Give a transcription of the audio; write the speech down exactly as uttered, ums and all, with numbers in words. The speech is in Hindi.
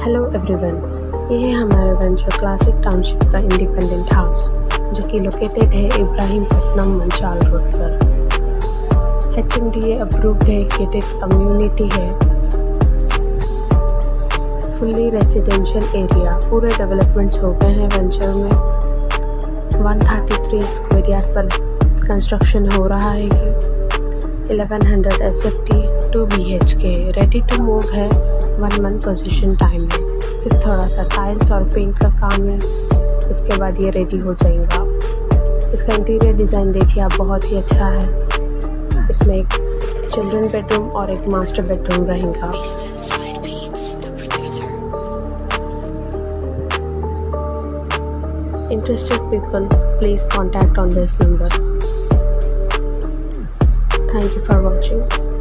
हेलो एवरीवन, ये है हमारा वेंचर क्लासिक टाउनशिप का इंडिपेंडेंट हाउस जो कि लोकेटेड है इब्राहिमपट्टनम मंचाल रोड पर। H M D A approved है, गेटेड कम्युनिटी है, फुल्ली रेजिडेंशियल एरिया। पूरे डेवलपमेंट्स हो गए हैं वेंचर में। एक सौ तैंतीस स्क्वायर यार्ड पर कंस्ट्रक्शन हो रहा है कि ग्यारह सौ S F T two B H K ready to move है। वन मंथ पोजीशन टाइम है, सिर्फ थोड़ा सा टाइल्स और पेंट का काम है, उसके बाद ये रेडी हो जाएगा। इसका इंटीरियर डिज़ाइन देखिए आप, बहुत ही अच्छा है। इसमें एक चिल्ड्रन बेडरूम और एक मास्टर बेडरूम रहेगा। Interested people, please contact on this number. Thank you for watching.